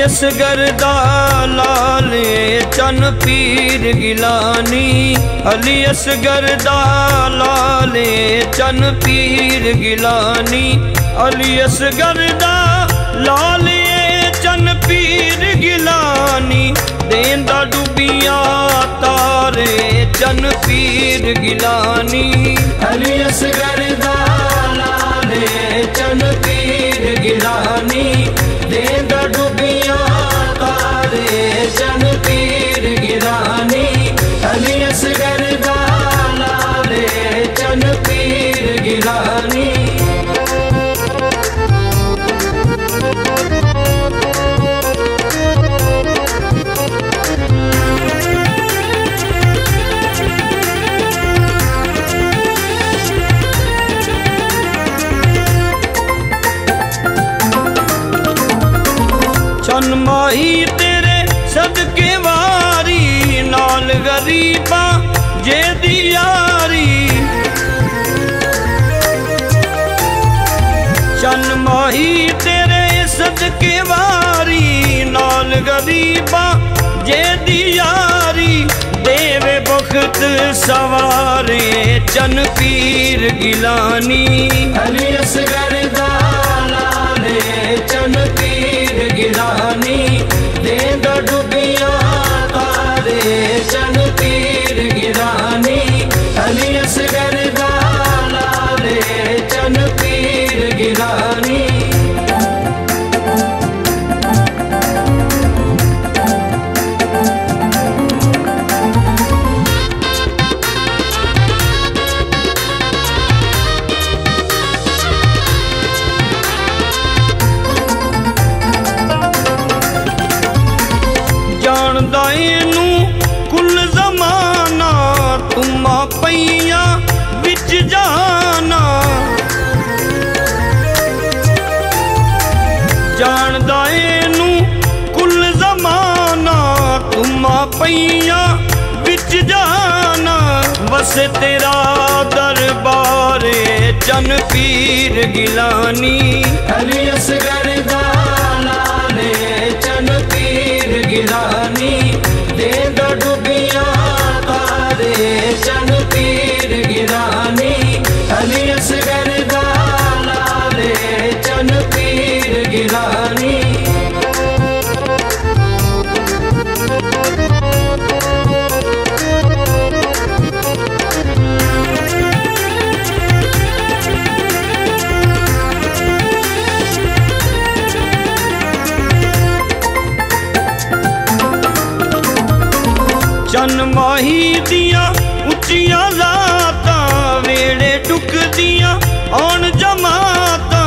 असगर दा लाले चन पीर गिलानी, अली असगर दा लाले चन पीर गिलानी, अली असगर दा लाले चन पीर गिलानी, देंदा डूबिया तारे चन पीर गिलानी, अली असगर दा लाले चन पीर गिलानी, देंदा डूबिया तारे चन पीर गिलानी, अली असगर दा लाले चन पीर गिलानी। चन माही तेरे सदके वारी, नाल गरीबा जे दी यारी, चन माही तेरे सदके वारी, नाल गरीबा जे दी यारी, देवे बख्त सवारे चन पीर गिलानी, अली असगर दा लाले चन पीर गिलानी, देंदा डूबिया तारे चन पीर गिलानी, अली असगर दा लाले चन पीर गिलानी। जानदा इनू कुल जमाना, तुमा पईया विच जाना, जानदा इनू कुल जमाना, तुमा पईया विच जाना, बस तेरा दरबारे चन पीर गिलानी, अली असगर दा लाले चन पीर गिलानी, देंदा डूबिया तारे चन पीर गिलानी, अली असगर दा लाले चन पीर गिलानी। चन माही दिया उचिया जाता, वेड़े टुक दिया आन जमाता,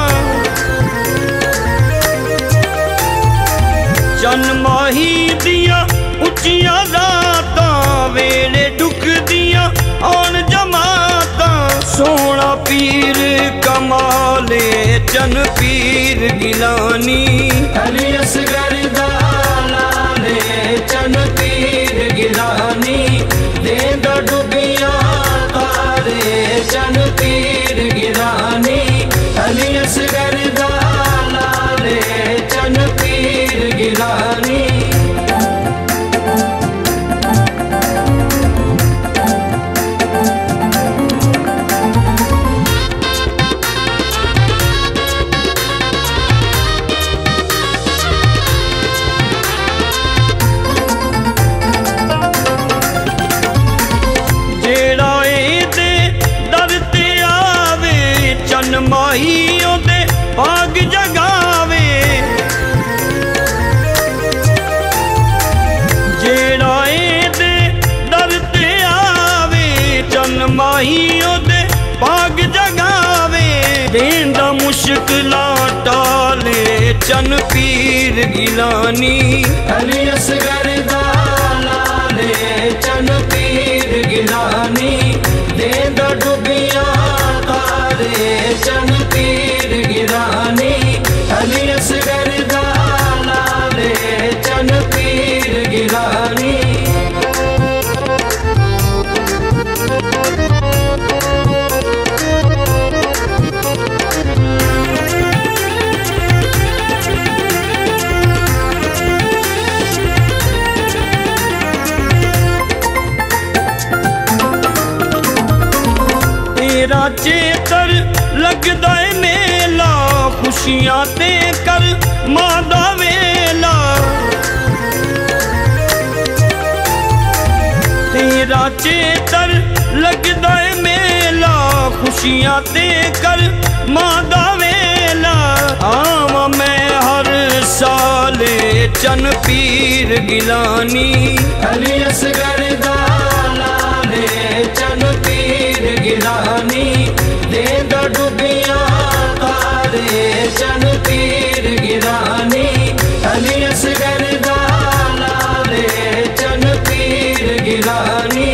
चन माही दिया उचिया जाता, वेड़े टुक दिया आन जमाता, सोना पीर कमाले चन पीर गिलानी, अली असगर दा लाले चन पीर गिलानी, देंदा डूबिया तारे चन पीर गिलानी, अली असगर दा लाले चन पीर गिलानी। माही ओदे भाग जगावे, जेड़ा एदे दर ते आवे, चन माही ओदे भाग जगावे, देंदा मुश्किलां टाले चन पीर गिलानी, अली असगर दा लाले चन पीर गिलानी, देंदा डूबिया तारे चन पीर गिलानी, अली असगर दा लाले चन पीर गिलानी। तेरा चेतर लगदा है मेला, खुशियां ते कर मां दा वेला। तेरा चेतर लगदा है मेला, खुशियां ते कर मां दा वेला। आवां मैं हर साले चन पीर गिलानी, अली असगर दा लाले चन पीर गिलानी। दे डुबियां तारे चन पीर गिलानी, अली असगर दा लाले चन पीर गिलानी।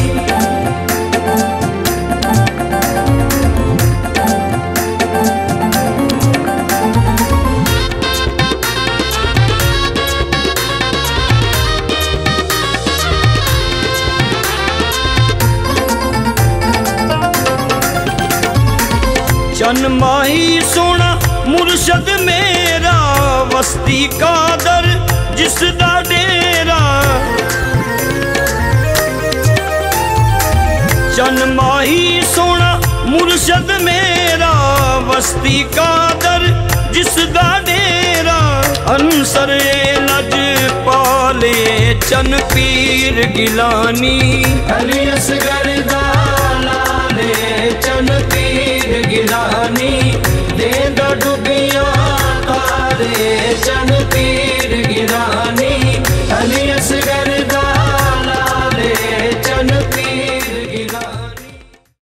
चन माही सोना मुर्शद मेरा, वस्ती कादर जिसदा डेरा। चन माही सोना मुर्शद मेरा, वस्ती कादर जिसदा डेरा। अंसर लज पाले चन पीर गिलानी, अली असगर दा लाले